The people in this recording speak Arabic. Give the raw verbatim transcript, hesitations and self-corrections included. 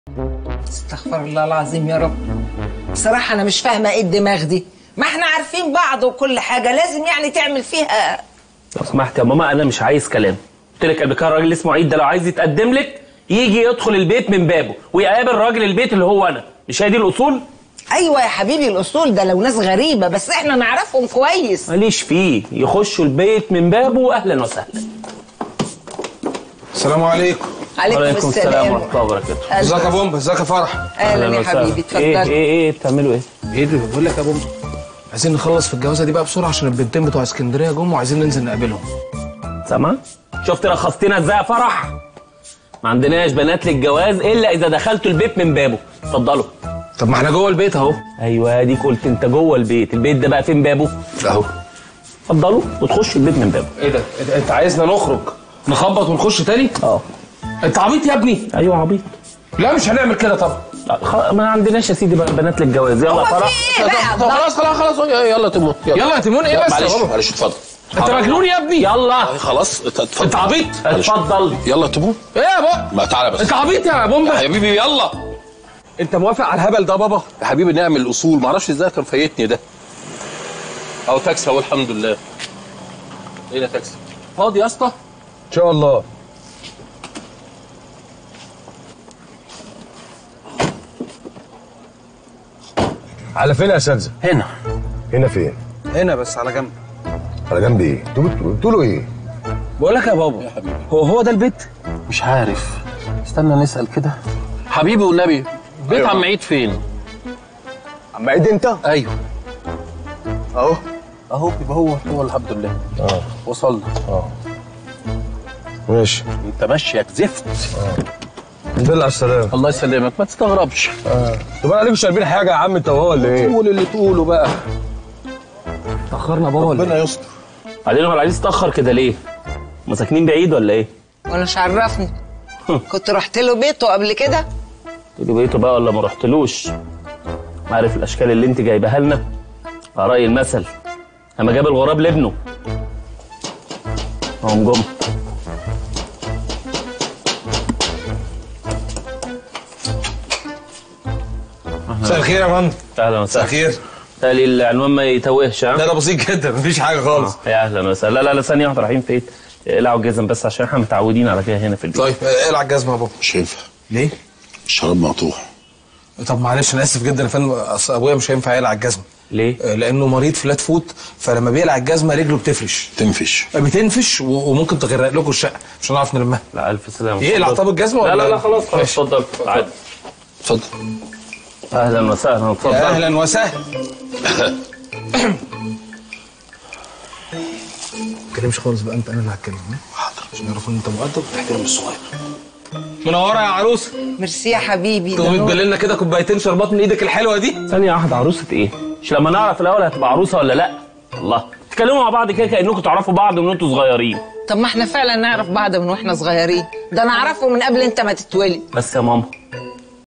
استغفر الله العظيم يا رب. بصراحة أنا مش فاهمة إيه الدماغ دي، ما إحنا عارفين بعض وكل حاجة، لازم يعني تعمل فيها. لو سمحت يا ماما أنا مش عايز كلام. قلت لك قبل كده الراجل اللي اسمه عيد ده لو عايز يتقدم لك يجي يدخل البيت من بابه ويقابل راجل البيت اللي هو أنا، مش هي دي الأصول؟ أيوة يا حبيبي الأصول ده لو ناس غريبة، بس إحنا نعرفهم كويس. ماليش فيه، يخشوا البيت من بابه وأهلا وسهلا. السلام عليكم. عليكم السلام ورحمة الله وبركاته. ازيك يا بومبا؟ ازيك يا فرح؟ اهلا يا حبيبي، اتفضل. ايه ايه ايه بتعملوا ايه؟ ايه ده؟ بقول لك يا بومبا عايزين نخلص في الجوازه دي بقى بسرعه عشان البنتين بتوع اسكندريه جم وعايزين ننزل نقابلهم. سامع؟ شفت رخصتنا ازاي يا فرح؟ ما عندناش بنات للجواز الا اذا دخلتوا البيت من بابه. اتفضلوا. طب ما احنا جوه البيت اهو. ايوه اديك قلت انت جوه البيت، البيت ده بقى فين بابه؟ اهو. اتفضلوا وتخشوا البيت من بابه. ايه ده؟ انت عايزنا نخرج نخبط ونخش تاني؟ اه. انت عبيط يا ابني؟ ايوه عبيط. لا مش هنعمل كده طبعا. خ... ما عندناش يا سيدي بقى بنات للجواز. يلا يا فرح. خلاص خلاص خلاص يلا يا تيمون. يلا يا تيمون. ايه بس؟ معلش معلش اتفضل. انت مجنون يا ابني؟ يلا خلاص اتفضل. انت عبيط؟ اتفضل. يلا يا تيمون. ايه يا بابا؟ ما تعالى بس. انت عبيط يا بومبا؟ يا حبيبي يلا. انت موافق على الهبل ده بابا؟ يا حبيبي نعمل اصول، ما اعرفش ازاي كان فايتني ده. اهو تاكسي اهو الحمد لله. ايه ده تاكسي؟ فاضي يا اسطى؟ ان شاء الله. على فين يا اساتذه؟ هنا. هنا فين؟ هنا بس على جنب. على جنب ايه؟ انتوا بتقولوا بتقولوا ايه؟ بقول لك يا بابا، يا حبيبي هو هو ده البيت؟ مش عارف، استنى نسال كده. حبيبي والنبي بيت أيوة. عم عيد فين؟ عم عيد انت؟ ايوه اهو. اهو يبقى هو هو الحمد لله. اه وصلنا. اه ماشي. انت ماشيك زفت. الحمد لله على السلامه. الله يسلمك ما تستغربش. اه طب عليكم شاربين حاجه يا عم انت وهو ولا ايه؟ قول اللي تقوله بقى. تاخرنا بابا ولا ربنا ايه؟ يستر. بعدين هو العريس اتاخر كده ليه؟ هما ساكنين بعيد ولا ايه؟ وانا مش عرفني. كنت رحت له بيته قبل كده؟ تقولي بيته بقى ولا ما رحتلوش؟ عارف الاشكال اللي انت جايبها لنا؟ على راي المثل اما جاب الغراب لابنه. اهم جم. مساء الخير يا مان. اهلا وسهلا. مساء الخير. تالي العنوان ما يتوهش. ها؟ لا ده بسيط جدا مفيش حاجه خالص. يا اهلا وسهلا. لا لا لا ثانيه واحده، رايحين فين؟ اقلعوا الجزم بس عشان احنا متعودين على كده هنا في البيت. طيب اقلع الجزمه يا بابا. مش هينفع. ليه؟ الشراب مقطوع. طب معلش انا اسف جدا يا فندم، اصل ابويا مش هينفع يقلع الجزمه. ليه؟ آه، لانه مريض فلات فوت، فلما بيقلع الجزمه رجله بتفرش. تنفش. آه، بتنفش و- وممكن تغرق لكم الشقه مش هنعرف نلمها. لا الف سلامه. يقلع طب الجزمه لا ولا لا لا خلاص خلاص ماشي. اتفضل عادي. اتفضل. اهلا وسهلا اتفضل. يا اهلا وسهلا. ما تتكلمش خالص بقى، انت انا اللي هتكلم. حاضر. عشان يعرفوا ان انت مؤدب وتحترم الصغير. منوره يا عروسه. ميرسي يا حبيبي. تقومي تبلي لنا كده كوبايتين شربات من ايدك الحلوه دي. ثانيه واحده، عروسه ايه؟ مش لما نعرف الاول هتبقى عروسه ولا لا؟ الله تتكلموا مع بعض كده كانكم تعرفوا بعض من وانتوا صغيرين. طب ما احنا فعلا نعرف بعض من واحنا صغيرين، ده انا اعرفه من قبل انت ما تتولد. بس يا ماما